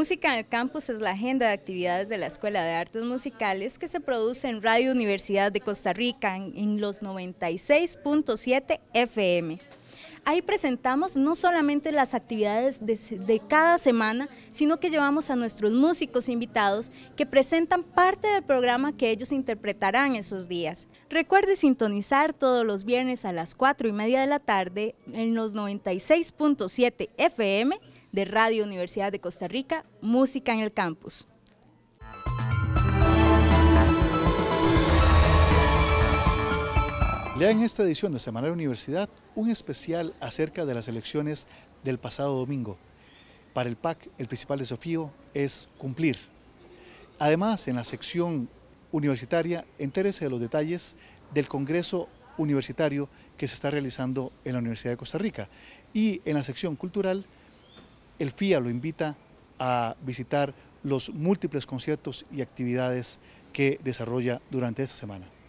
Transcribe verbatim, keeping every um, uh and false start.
Música en el Campus es la agenda de actividades de la Escuela de Artes Musicales que se produce en Radio Universidad de Costa Rica en, en los noventa y seis punto siete F M. Ahí presentamos no solamente las actividades de, de cada semana, sino que llevamos a nuestros músicos invitados que presentan parte del programa que ellos interpretarán esos días. Recuerde sintonizar todos los viernes a las cuatro y media de la tarde en los noventa y seis punto siete F M de Radio Universidad de Costa Rica, Música en el Campus. Lea en esta edición de Semanario Universidad un especial acerca de las elecciones del pasado domingo. Para el P A C, el principal desafío es cumplir. Además, en la sección universitaria, entérese de los detalles del Congreso Universitario que se está realizando en la Universidad de Costa Rica. Y en la sección cultural, el F I A lo invita a visitar los múltiples conciertos y actividades que desarrolla durante esta semana.